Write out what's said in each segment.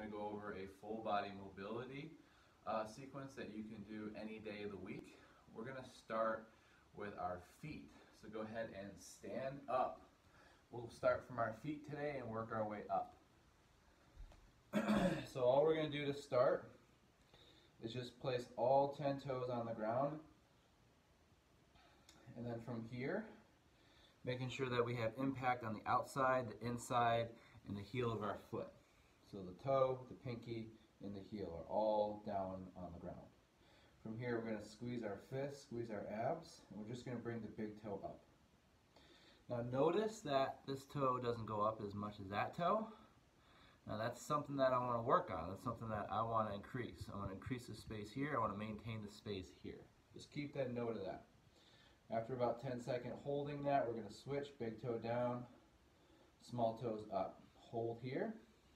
to go over a full body mobility sequence that you can do any day of the week. We're going to start with our feet. So go ahead and stand up. We'll start from our feet today and work our way up. So all we're going to do to start is just place all 10 toes on the ground. And then from here, making sure that we have impact on the outside, the inside, and the heel of our foot. So the toe, the pinky, and the heel are all down on the ground. From here, we're going to squeeze our fists, squeeze our abs, and we're just going to bring the big toe up. Now notice that this toe doesn't go up as much as that toe. Now that's something that I want to work on. That's something that I want to increase. I want to increase the space here. I want to maintain the space here. Just keep that note of that. After about 10 seconds holding that, we're going to switch. Big toe down, small toes up. Hold here.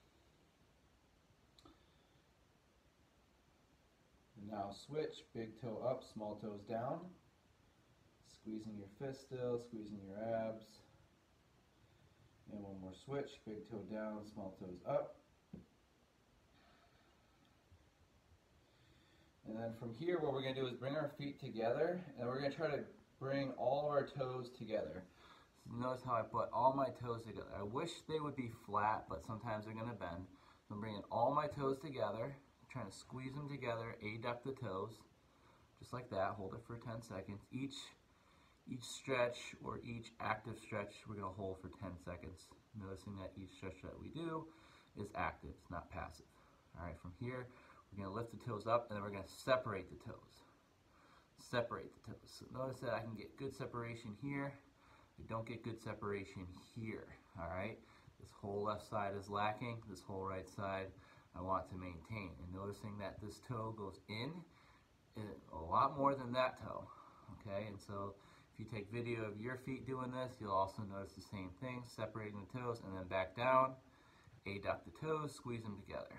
And now switch. Big toe up, small toes down. Squeezing your fist still, squeezing your abs. And one more switch. Big toe down, small toes up. And then from here, what we're going to do is bring our feet together, and we're going to try to bring all of our toes together. So notice how I put all my toes together. I wish they would be flat, but sometimes they're going to bend. So I'm bringing all my toes together, trying to squeeze them together, adduct the toes, just like that. Hold it for 10 seconds. Each stretch or each active stretch we're going to hold for 10 seconds. Noticing that each stretch that we do is active, it's not passive. Alright, from here we're going to lift the toes up, and then we're going to separate the toes. Separate the toes. So notice that I can get good separation here. I don't get good separation here. Alright, this whole left side is lacking, this whole right side I want to maintain. And noticing that this toe goes in a lot more than that toe. Okay, and so if you take video of your feet doing this, you'll also notice the same thing, separating the toes and then back down, adduct the toes, squeeze them together.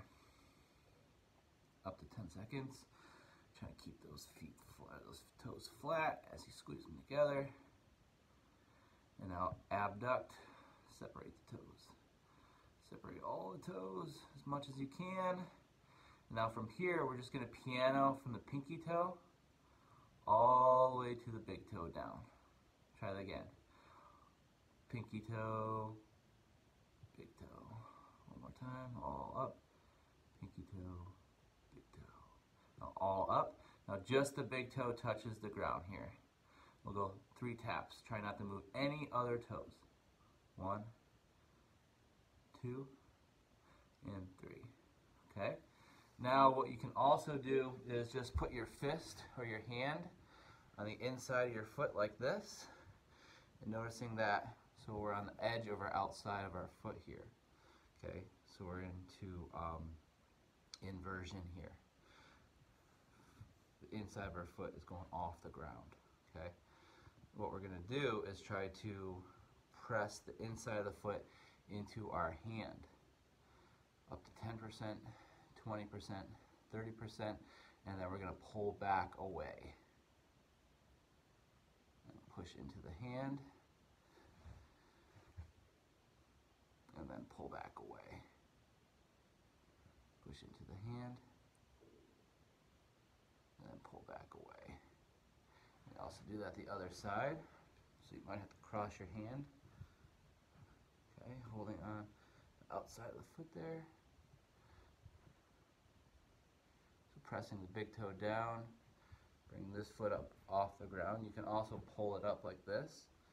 Up to 10 seconds. Try to keep those feet flat, those toes flat as you squeeze them together. And now abduct, separate the toes. Separate all the toes as much as you can. And now from here, we're just going to piano from the pinky toe all the way to the big toe down. Try that again. Pinky toe, big toe. One more time, all up. Pinky toe, big toe. Now all up. Now just the big toe touches the ground here. We'll go 3 taps. Try not to move any other toes. 1, 2, and 3. Okay? Now what you can also do is just put your fist or your hand on the inside of your foot like this, and noticing that, so we're on the edge of our outside of our foot here. Okay, so we're into inversion here. The inside of our foot is going off the ground. Okay, what we're going to do is try to press the inside of the foot into our hand, up to 10%, 20%, 30%, and then we're going to pull back away. And push into the hand, and then pull back away. Push into the hand, and then pull back away. And also do that the other side, so you might have to cross your hand. Okay, holding on the outside of the foot there. Pressing the big toe down, bring this foot up off the ground. You can also pull it up like this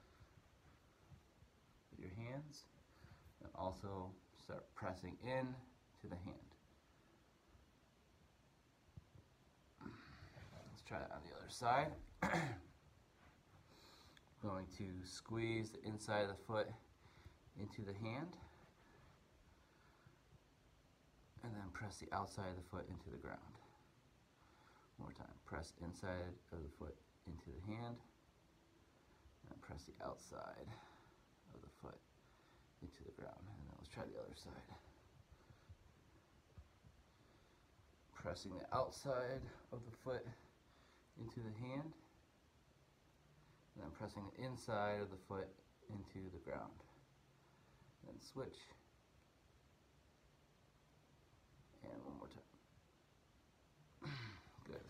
with your hands, and also start pressing in to the hand. Let's try that on the other side. Going to squeeze the inside of the foot into the hand, and then press the outside of the foot into the ground. One more time. Press inside of the foot into the hand, and press the outside of the foot into the ground. And then let's try the other side. Pressing the outside of the foot into the hand, and then pressing the inside of the foot into the ground. Then switch,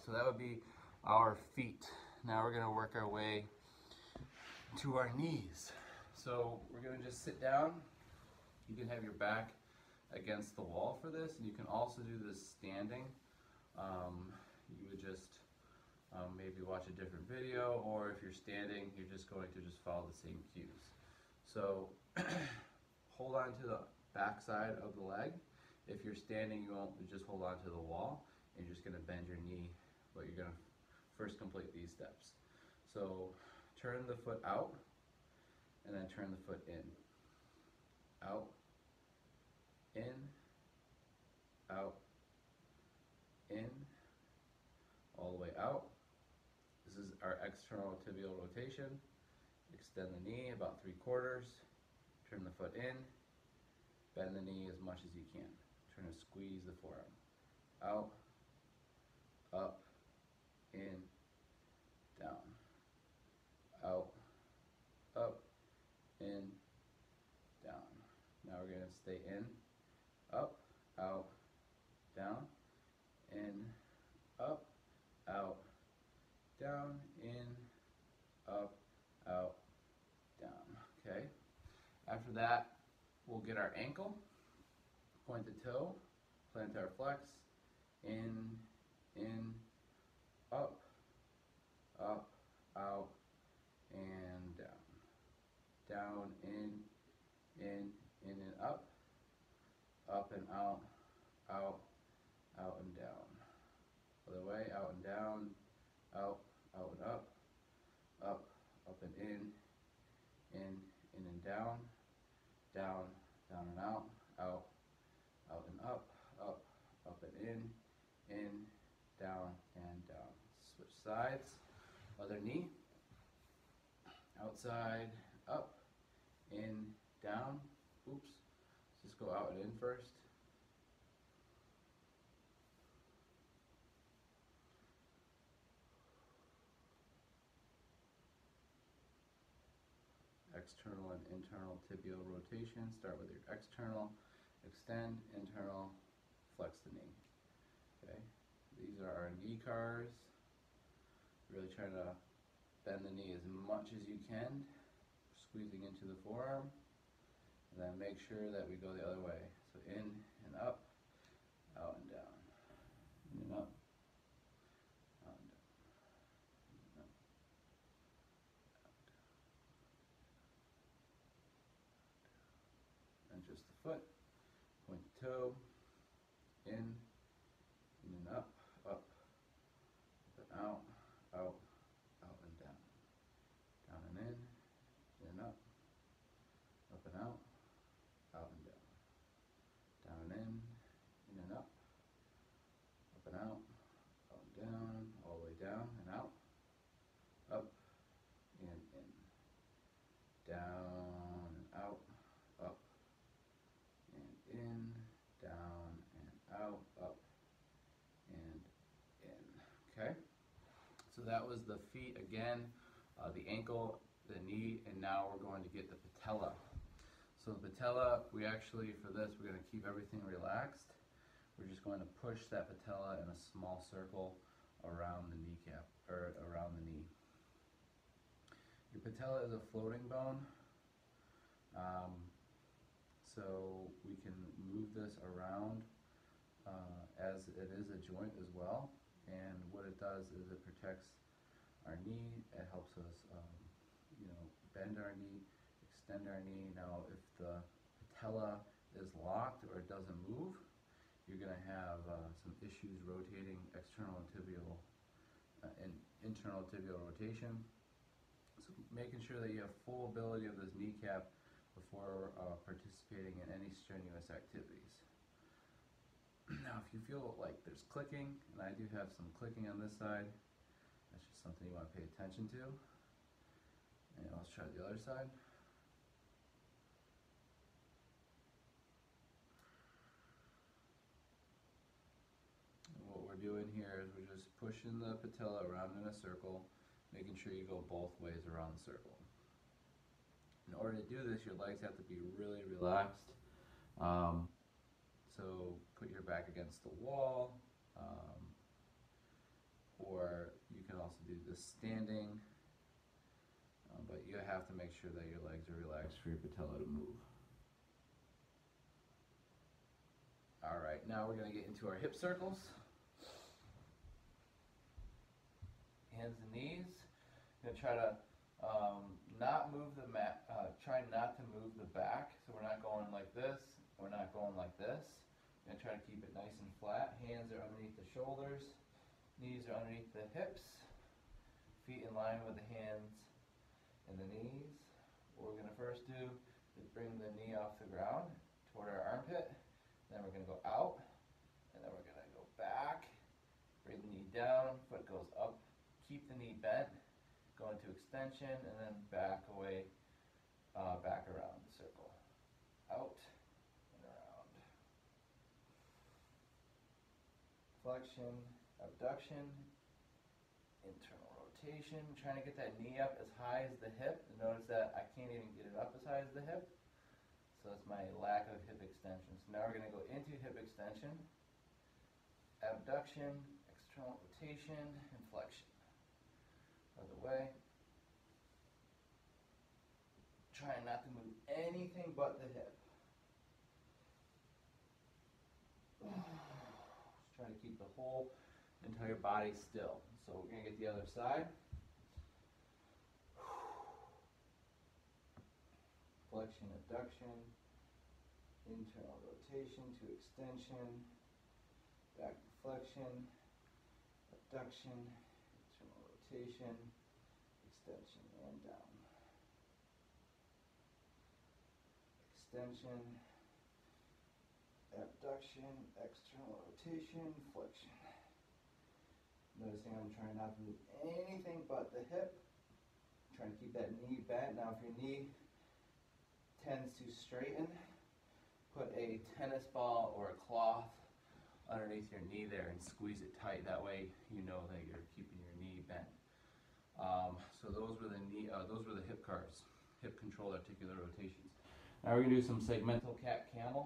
So that would be our feet. Now we're gonna work our way to our knees. So we're gonna just sit down. You can have your back against the wall for this, and you can also do this standing. You would just maybe watch a different video, or if you're standing, you're just going to just follow the same cues. So hold on to the back side of the leg. If you're standing, you won't just hold on to the wall, and you're just going to bend your knee, but you're going to first complete these steps. So turn the foot out, and then turn the foot in. Out, in, out, in, all the way out. This is our external tibial rotation. Extend the knee about 3/4. Turn the foot in. Bend the knee as much as you can. Trying to squeeze the forearm. Out, up, in, down. Out, up, in, down. Now we're going to stay in, up, out, down, in, up, out, down, in, up, out, down. Okay. After that, we'll get our ankle, point the toe, plantar flex, in, up, up, out, and down. Down, in, and up and out, out and down. Other way, out and down, out and up and in and down, down and out and up and in, down and down. Switch sides, other knee, outside, up, in, down. Oops, let's just go out and in first. External and internal tibial rotation. Start with your external, extend, internal, flex the knee. Okay, these are our knee cars. Really trying to bend the knee as much as you can, squeezing into the forearm, and then make sure that we go the other way. So in and up, out and down, in and up, out and down, in and up, out and down. And just the foot, point the toe, in and up, up and out, out and down, down and in and up and out and down, down and in and up and out and down, all the way down and out, up and in, down and out, up and in, down and out, up and in. Okay, so that was the feet again, the ankle, the knee, and now we're going to get the patella. So the patella, we actually, for this, we're going to keep everything relaxed. We're just going to push that patella in a small circle around the kneecap, or around the knee. Your patella is a floating bone, so we can move this around as it is a joint as well. And what it does is it protects our knee. It helps us, bend our knee, extend our knee. Now, if the patella is locked or it doesn't move, you're going to have some issues rotating external and tibial and internal tibial rotation. So making sure that you have full ability of this kneecap before participating in any strenuous activities. Now, if you feel like there's clicking, and I do have some clicking on this side, that's just something you want to pay attention to. And let's try the other side. And what we're doing here is we're just pushing the patella around in a circle, making sure you go both ways around the circle. In order to do this, your legs have to be really relaxed. So put your back against the wall, or you can also do this standing, but you have to make sure that your legs are relaxed for your patella to move. All right, now we're going to get into our hip circles. Hands and knees. You're going to try to not move the mat. Try not to move the back. So we're not going like this. We're not going like this. You're going to try to keep it nice and flat. Hands are underneath the shoulders. Knees are underneath the hips. Feet in line with the hands and the knees. What we're going to first do is bring the knee off the ground toward our armpit. Then we're going to go out, and then we're going to go back, bring the knee down, foot goes up, keep the knee bent, go into extension, and then back away, back around the circle. Out and around. Flexion, abduction, internal rotation. I'm trying to get that knee up as high as the hip. Notice that I can't even get it up as high as the hip. So that's my lack of hip extension. So now we're going to go into hip extension, abduction, external rotation, and flexion. Other way. Trying not to move anything but the hip. Just trying to keep the whole entire body still. So we're going to get the other side. Flexion, abduction, internal rotation to extension, back to flexion, abduction, internal rotation, extension, and down. Extension, abduction, external rotation, flexion. Noticing I'm trying not to move anything but the hip. I'm trying to keep that knee bent. Now if your knee tends to straighten, put a tennis ball or a cloth underneath your knee there and squeeze it tight. That way you know that you're keeping your knee bent. So those were the hip cars, hip controlled articular rotations. Now we're going to do some segmental cat camel,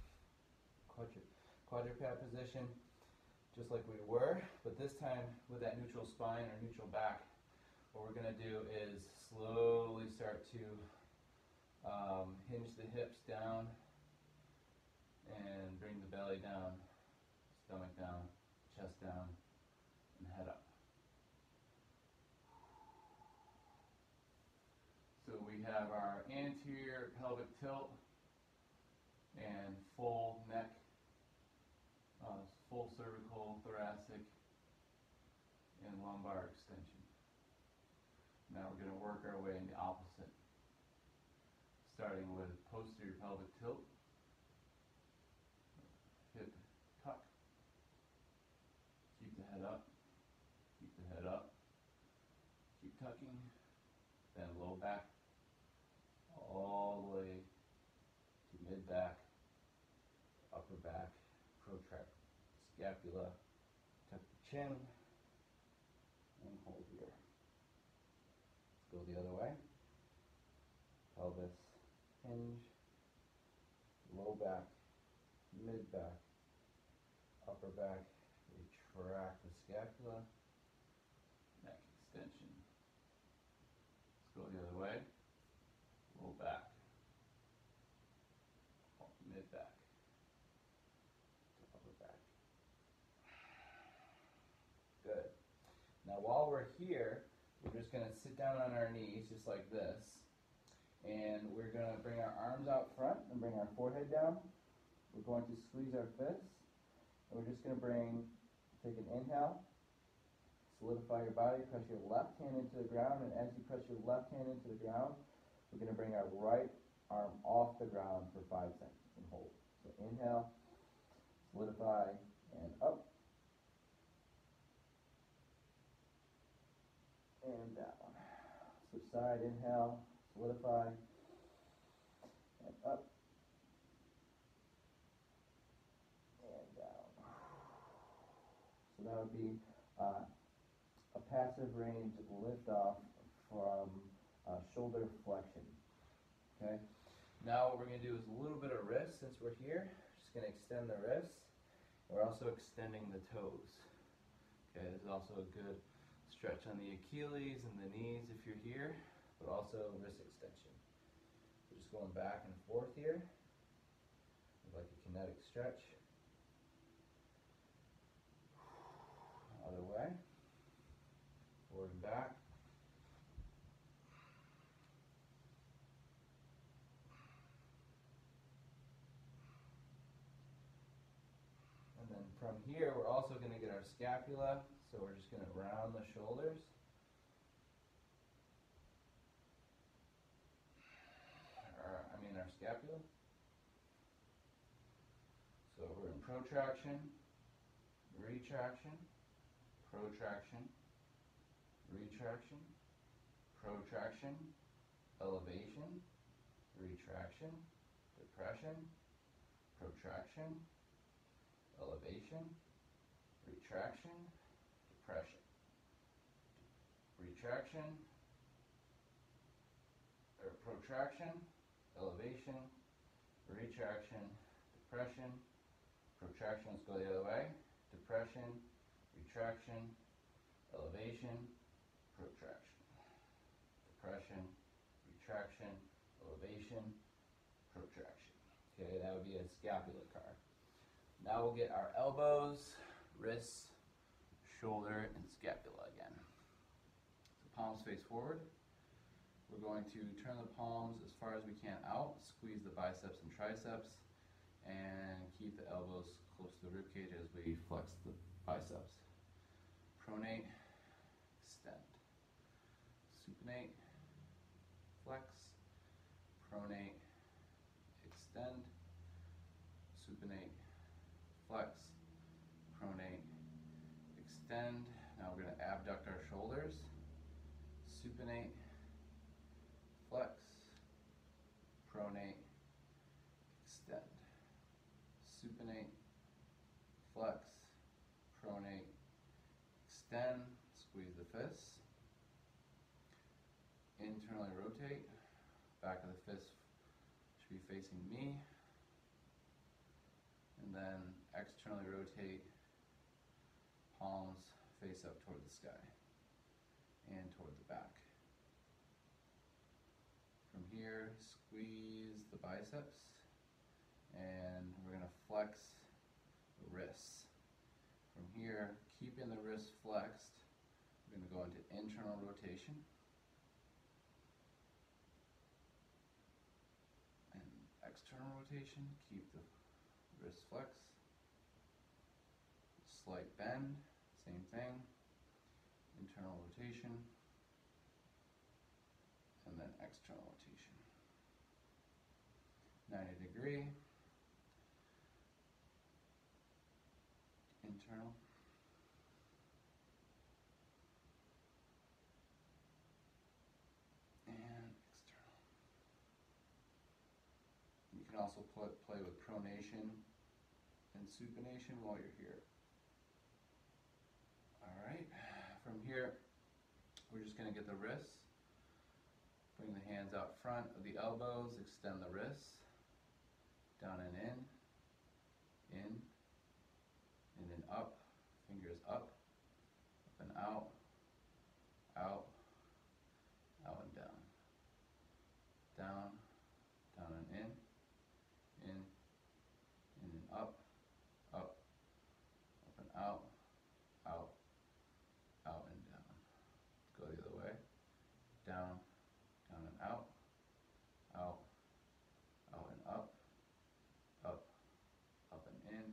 quadruped position, just like we were, but this time with that neutral spine or neutral back. What we're going to do is slowly start to hinge the hips down and bring the belly down, stomach down, chest down, and head up. So we have our anterior pelvic tilt and full neck, full cervical, thoracic, and lumbar extension. Now we're going to work our way in the opposite, starting with posterior pelvic tilt, hip tuck, keep the head up, keep the head up, keep tucking, then low back, all the way to mid back, upper back, protract scapula, tuck the chin, and hold here. Let's go the other way. Pelvis, hinge, low back, mid back, upper back, retract the scapula, neck extension. Let's go the other way. Low back, mid back, to upper back. Good. Now while we're here, we're just going to sit down on our knees just like this. And we're going to bring our arms out front and bring our forehead down. We're going to squeeze our fists. And we're just going to take an inhale, solidify your body, press your left hand into the ground. And as you press your left hand into the ground, we're going to bring our right arm off the ground for 5 seconds and hold. So inhale, solidify, and up. And down. Switch side, inhale, solidify, and up, and down. So that would be a passive range lift off from shoulder flexion. Okay. Now what we're going to do is a little bit of wrist since we're here. Just going to extend the wrists. We're also extending the toes. Okay, this is also a good stretch on the Achilles and the knees if you're here, but also wrist extension. We're just going back and forth here, like a kinetic stretch. Other way, forward and back. And then from here, we're also going to get our scapula, so we're just going to round the shoulders. Our scapula. So we're in protraction, retraction, protraction, retraction, protraction, elevation, retraction, depression, protraction, elevation, retraction, depression, retraction, or protraction, elevation, retraction, depression, protraction. Let's go the other way. Depression, retraction, elevation, protraction. Depression, retraction, elevation, protraction. Okay, that would be a scapular car. Now we'll get our elbows, wrists, shoulder, and scapula again. So palms face forward. We're going to turn the palms as far as we can out, squeeze the biceps and triceps, and keep the elbows close to the ribcage as we flex the biceps. Pronate, extend. Supinate, flex. Pronate, extend. Supinate, flex. Pronate, extend. Now we're going to abduct our shoulders. Supinate, flex, pronate, extend. Supinate, flex, pronate, extend. Squeeze the fists. Internally rotate. Back of the fist should be facing me. And then externally rotate. Palms face up toward the sky and toward the back. From here, squeeze the biceps, and we're going to flex the wrists. From here, keeping the wrists flexed, we're going to go into internal rotation. And external rotation, keep the wrists flexed. Slight bend, same thing. Internal rotation. And then external rotation. 90-degree. Internal. And external. You can also play with pronation and supination while you're here. Alright, from here, we're just going to get the wrists. Bring the hands out front of the elbows, extend the wrists, down and in and up, fingers up and out, out, out and down, down, down and in and up, up and out, out, out and down. Go the other way, down, down and out, out, out and up, up, up and in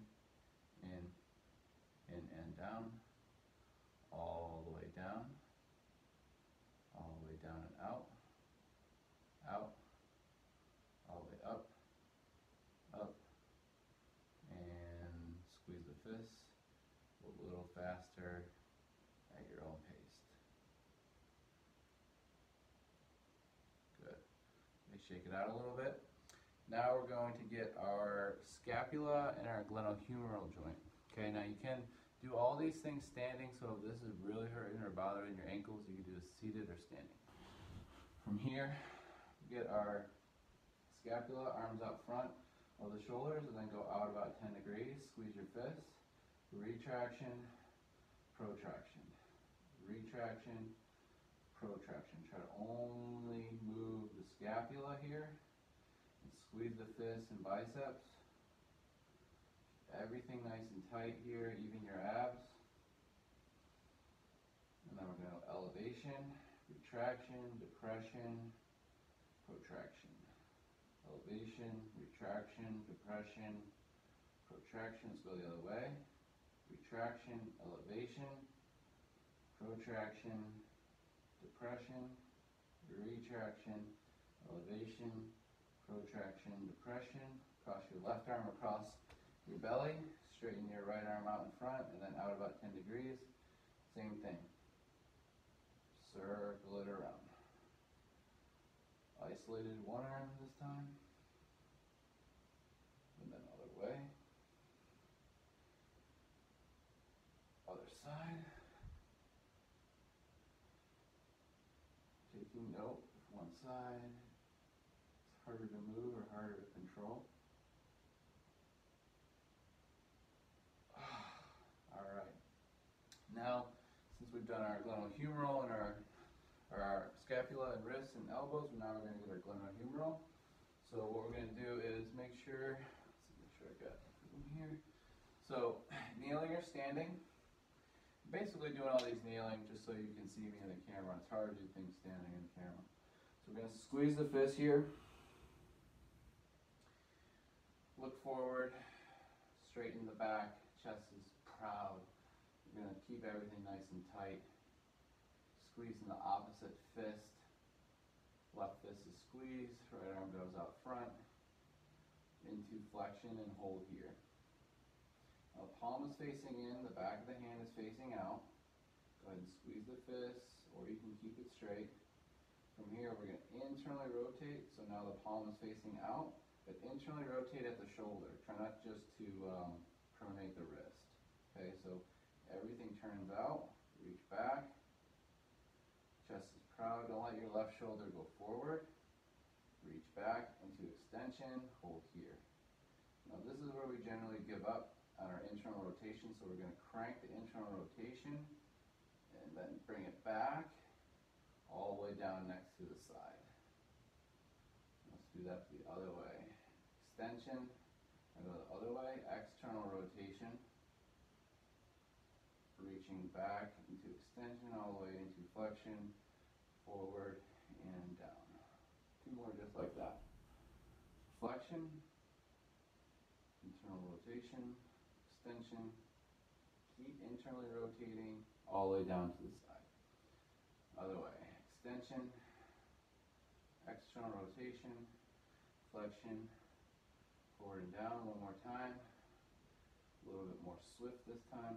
and down, all the way down, all the way down and out, out, all the way up, up, and squeeze the fists a little faster at your own pace. Good. Let me shake it out a little bit. Now we're going to get our scapula and our glenohumeral joint. Okay, now you can do all these things standing, so if this is really hurting or bothering your ankles, you can do it seated or standing. From here, we get our scapula, arms out front of the shoulders, and then go out about 10 degrees. Squeeze your fists, retraction, protraction, retraction, protraction. Try to only move the scapula here and squeeze the fists and biceps. Everything nice and tight here, even your abs. And then we're going to go elevation, retraction, depression, protraction. Elevation, retraction, depression, protraction. Let's go the other way. Retraction, elevation, protraction, depression, retraction, elevation, protraction, depression. Cross your left arm across your belly, straighten your right arm out in front, and then out about 10 degrees. Same thing. Circle it around. Isolated one arm this time, and then other way. Other side. Taking note if one side is harder to move or harder to control. Alright. Now, since we've done our glenohumeral and our scapula and wrists and elbows, now we're going to get our glenohumeral. So what we're going to do is make sure, let's make sure I got them here. So kneeling or standing. Basically doing all these kneeling just so you can see me in the camera. It's hard to do things standing in the camera. So we're going to squeeze the fist here. Look forward, straighten the back, chest is proud. You're going to keep everything nice and tight. Squeezing the opposite fist. Left fist is squeezed, right arm goes out front. Into flexion and hold here. Now the palm is facing in, the back of the hand is facing out. Go ahead and squeeze the fist, or you can keep it straight. From here, we're going to internally rotate, so now the palm is facing out, but internally rotate at the shoulder. Try not just to pronate the wrist. Okay, so everything turns out, reach back, chest is proud, don't let your left shoulder go forward. Reach back into extension, hold here. Now this is where we generally give up on our internal rotation, so we're going to crank the internal rotation and then bring it back all the way down next to the side. Let's do that the other way. Extension, and go the other way, external rotation, reaching back into extension all the way into flexion, forward and down. Two more just like that. Flexion, internal rotation, extension, keep internally rotating all the way down to the side. Other way, extension, external rotation, flexion, forward and down. One more time. A little bit more swift this time.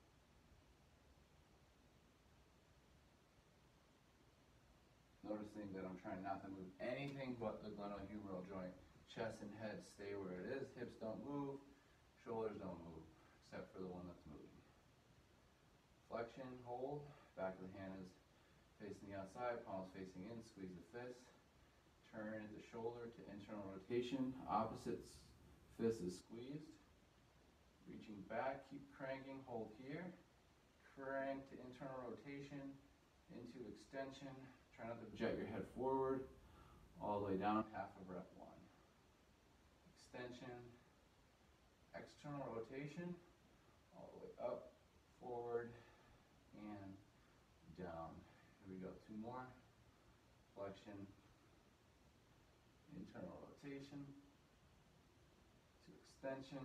Noticing that I'm trying not to move anything but the glenohumeral joint. Chest and head stay where it is. Hips don't move. Shoulders don't move, except for the one that's moving. Flexion, hold. Back of the hand is facing the outside, palms facing in. Squeeze the fist. Turn the shoulder to internal rotation. Opposite fist is squeezed. Reaching back, keep cranking, hold here. Crank to internal rotation, into extension. Try not to jet your head forward, all the way down, half of rep 1. Extension, external rotation, all the way up, forward, and down. Here we go, 2 more. Flexion, internal rotation, to extension,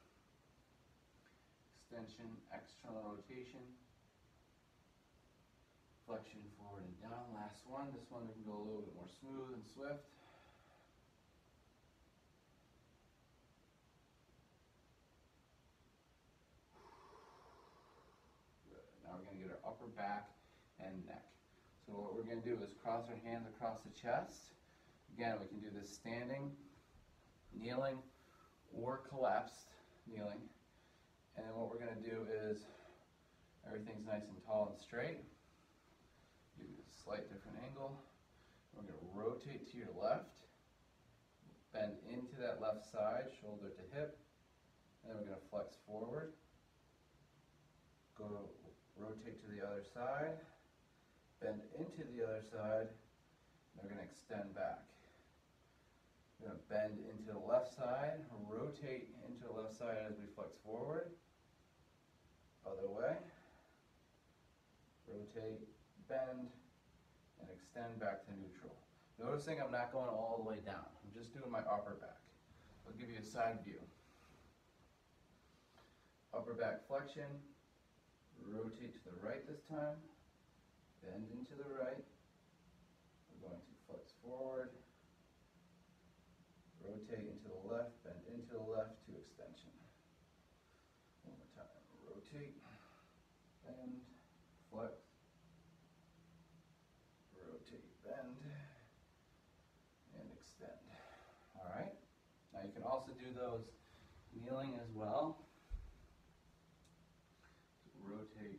extension, external rotation, flexion, forward and down. Last one. This one we can go a little bit more smooth and swift. Good. Now we're going to get our upper back and neck. So what we're going to do is cross our hands across the chest. Again, we can do this standing, kneeling, or collapsed kneeling. And then what we're going to do is everything's nice and tall and straight. Do a slight different angle. We're going to rotate to your left, bend into that left side, shoulder to hip, and then we're going to flex forward, go the other side, bend into the other side, and we're going to extend back. We're going to bend into the left side, rotate into the left side as we flex forward. Other way. Rotate, bend, and extend back to neutral. Noticing I'm not going all the way down. I'm just doing my upper back. I'll give you a side view. Upper back flexion, rotate to the right this time, bend into the right. We're going to flex forward, rotate into the left, bend into the left to extension. One more time, rotate, bend, flex, rotate, bend, and extend. All right, now you can also do those kneeling as well. Rotate.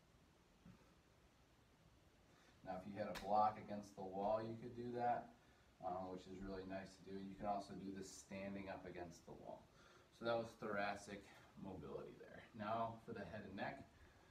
Now if you had a block against the wall, you could do that, which is really nice to do. You can also do this standing up against the wall. So that was thoracic mobility there. Now for the head and neck.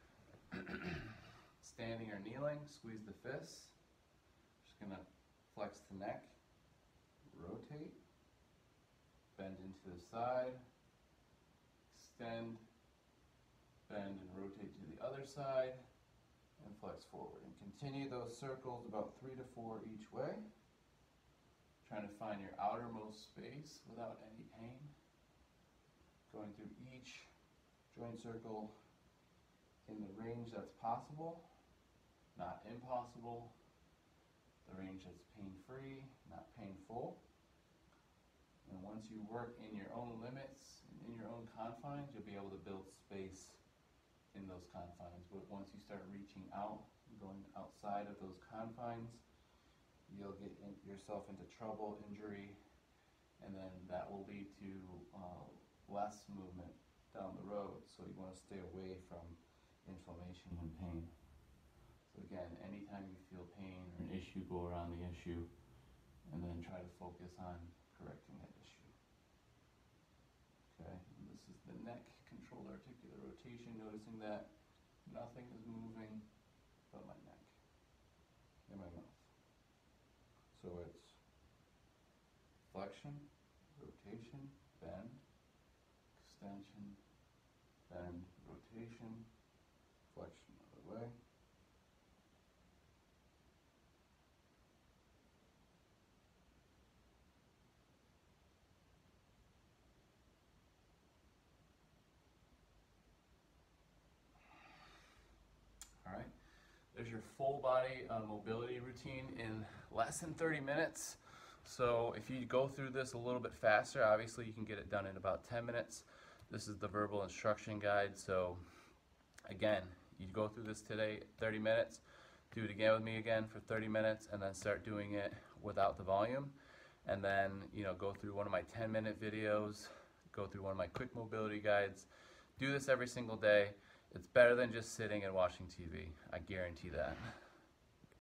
Standing or kneeling, squeeze the fists. Just going to flex the neck, rotate, bend into the side, extend, bend and rotate to the other side, and flex forward. And continue those circles about 3 to 4 each way. Trying to find your outermost space without any pain. Going through each joint circle in the range that's possible, not impossible. The range that's pain-free, not painful. And once you work in your own limits, in your own confines, you'll be able to build space in those confines. But once you start reaching out, going outside of those confines, you'll get yourself into trouble, injury, and then that will lead to less movement down the road. So you want to stay away from inflammation and pain. So again, anytime you feel pain or an issue, go around the issue and then try to focus on correcting that issue. Okay, and this is the neck, controlled articular rotation, noticing that nothing is moving but my neck and my mouth. So it's flexion, rotation, bend, extension, bend, rotation, flexion other way. All right, there's your full body mobility routine in less than 30 minutes. So if you go through this a little bit faster, obviously you can get it done in about 10 minutes. This is the verbal instruction guide. So again, you go through this today, 30 minutes, do it again with me again for 30 minutes, and then start doing it without the volume. And then, go through one of my 10-minute videos, go through one of my quick mobility guides. Do this every single day. It's better than just sitting and watching TV. I guarantee that.